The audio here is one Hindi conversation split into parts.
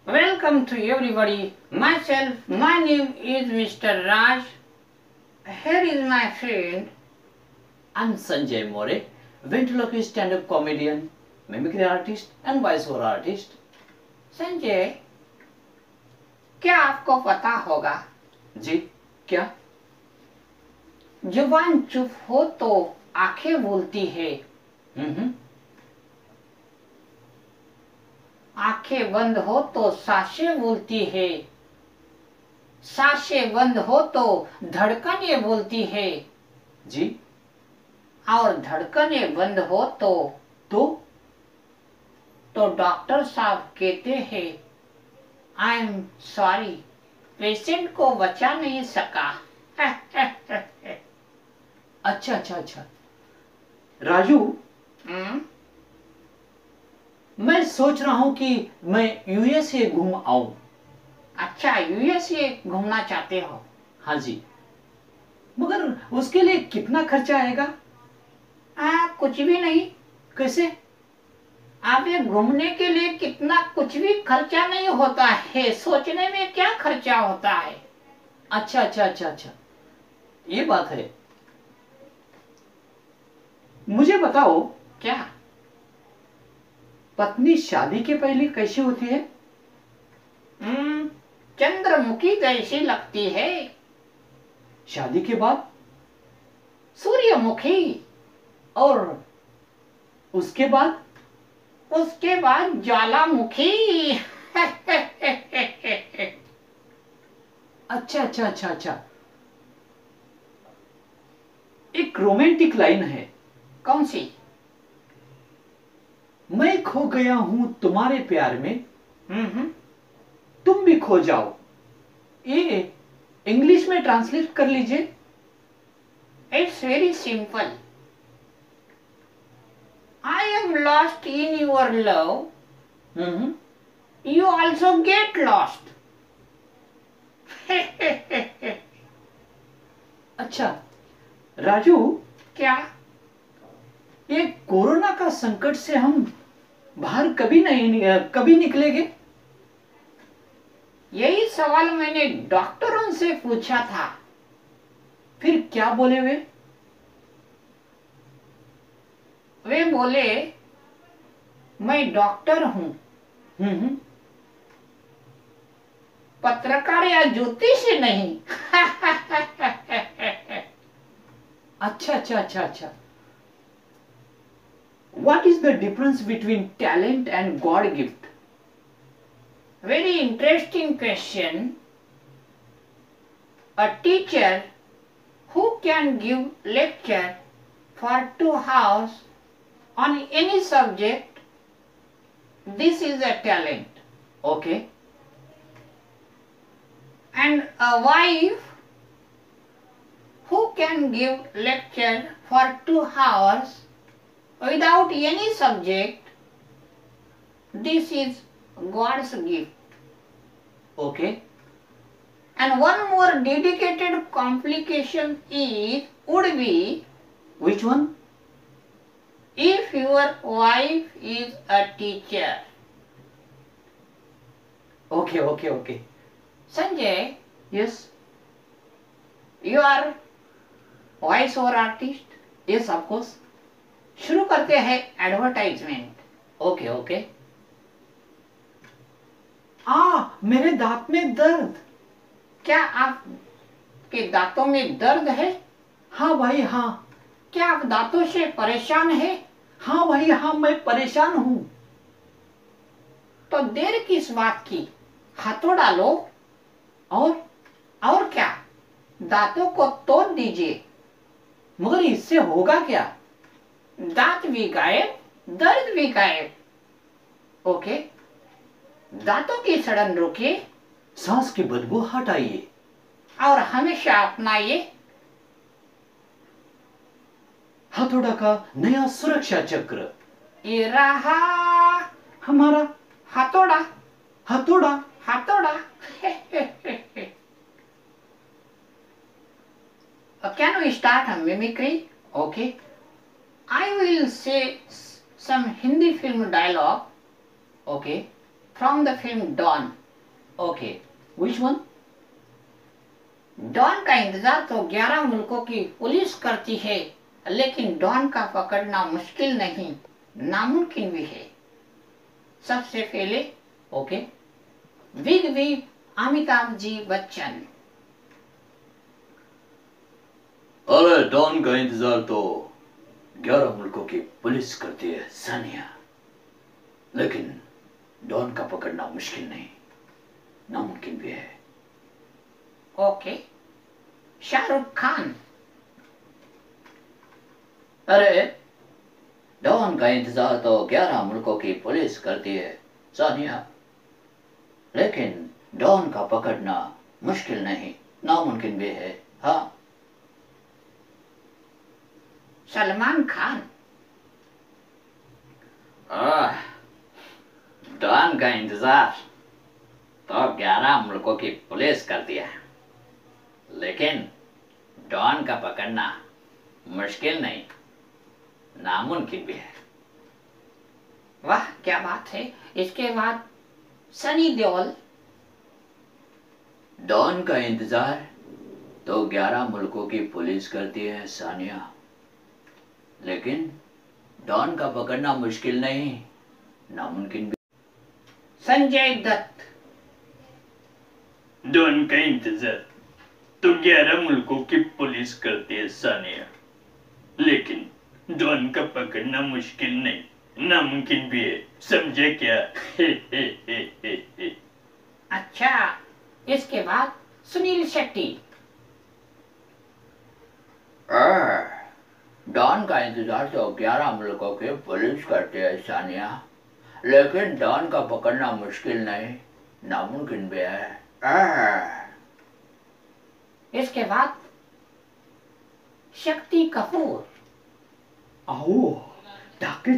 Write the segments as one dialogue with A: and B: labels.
A: Welcome to everybody. My name is Mr. Raj. Here is my friend.
B: I'm Sanjay More, ventriloquist stand-up comedian, mimicry artist and voiceover artist.
A: Sanjay, क्या आपको पता होगा?
B: जी, क्या?
A: जुबान चुप हो तो आंखें बोलती है। आंखें बंद हो तो सांसें बोलती है। सांसें बंद हो तो धड़कनें बोलती है।
B: जी।
A: और धड़कनें बंद हो
B: तो
A: डॉक्टर साहब कहते हैं आई एम सॉरी, पेशेंट को बचा नहीं सका।
B: अच्छा। राजू, मैं सोच रहा हूँ कि मैं यूएसए घूम आऊं।
A: अच्छा, यूएसए घूमना चाहते हो?
B: हाँ जी, मगर उसके लिए कितना खर्चा आएगा?
A: कुछ भी नहीं।
B: कैसे?
A: आप ये घूमने के लिए कितना कुछ भी खर्चा नहीं होता है, सोचने में क्या खर्चा होता है।
B: अच्छा, ये बात है। मुझे बताओ,
A: क्या?
B: पत्नी शादी के पहले कैसी होती है?
A: चंद्रमुखी जैसी लगती है।
B: शादी के बाद?
A: सूर्यमुखी।
B: और उसके बाद?
A: उसके बाद ज्वालामुखी।
B: अच्छा। एक रोमांटिक लाइन है।
A: कौन सी?
B: मैं खो गया हूं तुम्हारे प्यार में, तुम भी खो जाओ। ये इंग्लिश में ट्रांसलेट कर लीजिए।
A: It's very simple. I am lost in your love, you also get lost.
B: अच्छा राजू,
A: क्या?
B: ये कोरोना का संकट से हम बाहर कभी निकलेंगे?
A: यही सवाल मैंने डॉक्टरों से पूछा था।
B: फिर क्या बोले वे?
A: वे बोले मैं डॉक्टर हूं, पत्रकार या ज्योतिष नहीं।
B: अच्छा। What is the difference between talent and God gift?
A: Very interesting question. A teacher who can give lecture for 2 hours on any subject, this is a talent.
B: Okay.
A: And a wife who can give lecture for 2 hours without any subject, this is God's gift.
B: Okay.
A: And one more dedicated complication would be,
B: which one?
A: If your wife is a teacher.
B: Okay.
A: Sanjay,
B: Yes.
A: you are voice over artist?
B: Yes, of course.
A: शुरू करते हैं एडवर्टाइजमेंट।
B: Okay. मेरे दांत में दर्द।
A: क्या आपके दांतों में दर्द है?
B: हाँ भाई हाँ।
A: क्या आप दांतों से परेशान हैं?
B: हाँ भाई हाँ, मैं परेशान हूं।
A: तो देर किस बात की, हथौड़ा लो और क्या, दांतों को तोड़ दीजिए।
B: मगर इससे होगा क्या?
A: दांत भी गायब, दर्द भी गायब। ओके, दांतों की सड़न रोकिए,
B: सांस की बदबू हटाइए
A: और हमेशा अपनाइए
B: हथौड़ा का नया सुरक्षा चक्र।
A: ये रहा
B: हमारा
A: हथौड़ा। Can we start a mimicry?
B: Okay.
A: I will say some Hindi film dialogue.
B: Okay.
A: from the film Dawn.
B: Okay, which one?
A: Don का इंतजार तो 11 मुल्कों की पुलिस करती है, लेकिन डॉन का पकड़ना मुश्किल नहीं, नामुमकिन भी है। सबसे पहले
B: Okay,
A: big B Amitabh ji Bachchan.
B: अरे डॉन का इंतजार तो 11 मुल्कों की पुलिस करती है सानिया, लेकिन डॉन का पकड़ना मुश्किल नहीं, नामुमकिन भी है।
A: ओके, शाहरुख खान।
B: अरे डॉन का इंतजार तो 11 मुल्कों की पुलिस करती है सानिया, लेकिन डॉन का पकड़ना मुश्किल नहीं, नामुमकिन भी है। हाँ।
A: सलमान खान।
B: डॉन का इंतजार तो 11 मुल्कों की पुलिस करती है, लेकिन डॉन का पकड़ना मुश्किल नहीं, नामुमकिन भी है।
A: वाह क्या बात है। इसके बाद सनी देओल।
B: डॉन का इंतजार तो 11 मुल्कों की पुलिस करती है सानिया, लेकिन डॉन का पकड़ना मुश्किल नहीं, नामुमकिन भी।
A: संजय दत्त।
C: डॉन का इंतजार तो 11 मुल्कों की पुलिस करती है सानिया, लेकिन डॉन का पकड़ना मुश्किल नहीं, नामुमकिन भी है। समझे क्या?
A: अच्छा, इसके बाद सुनील शेट्टी।
B: डॉन का इंतजार तो 11 मुल्कों की पुलिस करती है सानिया, लेकिन डॉन का पकड़ना मुश्किल नहीं, नामुमकिन भी है।
A: इसके बाद शक्ति कपूर।
D: आओ, ढाके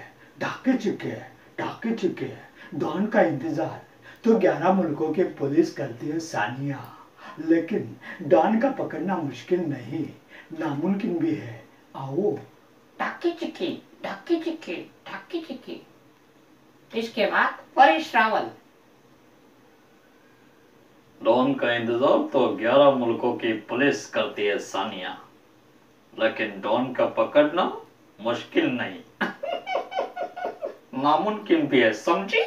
D: चिके डॉन का इंतजार तो 11 मुल्कों की पुलिस करती है सानिया, लेकिन डॉन का पकड़ना मुश्किल नहीं, नामुमकिन भी है। आओ।
A: ढाकी चिक्की, ढाकी चिक्की, ढाकी चिक्की। इसके बाद परेश रावल।
C: डॉन का इंतजार तो 11 मुल्कों की पुलिस करती है सानिया, लेकिन डॉन का पकड़ना मुश्किल नहीं, नामुमकिन भी है। समझी?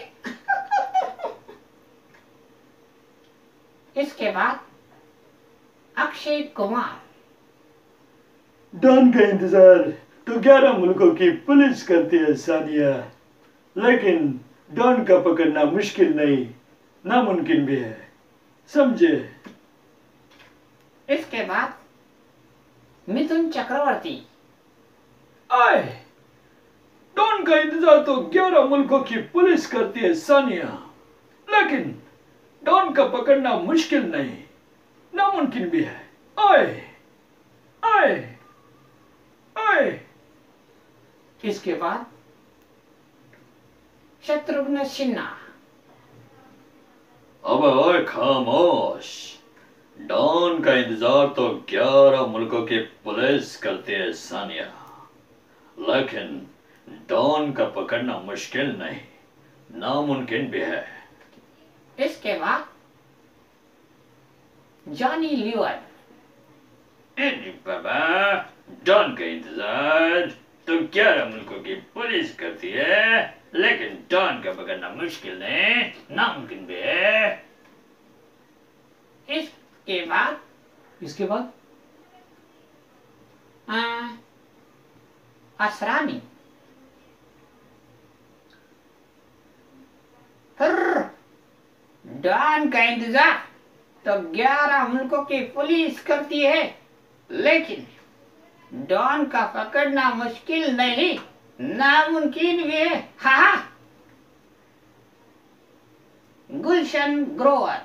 A: इसके बाद अक्षय कुमार।
D: डॉन का इंतजार तो 11 मुल्कों की पुलिस करती है सानिया, लेकिन डॉन का पकड़ना मुश्किल नहीं, नामुमकिन भी है। समझे?
A: इसके बाद मिथुन चक्रवर्ती।
D: आए, डॉन का इंतजार तो 11 मुल्कों की पुलिस करती है सानिया, लेकिन डॉन का पकड़ना मुश्किल नहीं, नामुमकिन भी है। आए आए आए।
A: इसके बाद शत्रुघ्न सिन्हा।
C: अब ओए खामोश, डॉन का इंतजार तो 11 मुल्कों की पुलिस करती है सानिया, लेकिन डॉन का पकड़ना मुश्किल नहीं, नामुमकिन भी है।
A: इसके बाद जॉनी लीवर।
C: अरे बाबा, डॉन का इंतजार तो 11 मुल्कों की पुलिस करती है, लेकिन डॉन का पकड़ना मुश्किल नहीं, नामुमकिन भी है।
A: इसके बाद
B: इसके बाद
A: असरानी। फिर डॉन का इंतजार तो 11 मुल्कों की पुलिस करती है, लेकिन डॉन का पकड़ना मुश्किल नहीं, नामुमकिन भी है। हा, गुलशन ग्रोवर।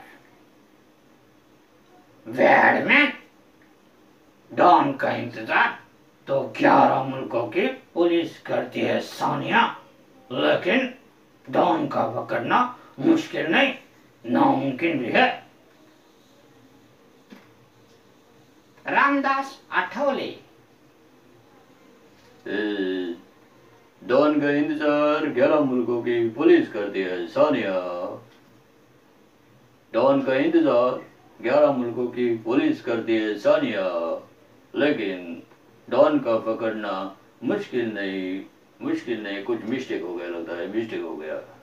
A: बैडमैन। डॉन का इंतजार तो 11 मुल्कों की पुलिस करती है सानिया, लेकिन डॉन का पकड़ना मुश्किल नहीं, नामुमकिन भी है। रामदास आठवले।
C: डॉन का इंतजार 11 मुल्कों की पुलिस करती है सानिया। डॉन का इंतजार 11 मुल्कों की पुलिस करती है सानिया, लेकिन डॉन का पकड़ना मुश्किल नहीं, कुछ मिस्टेक हो गया, लगता है मिस्टेक हो गया।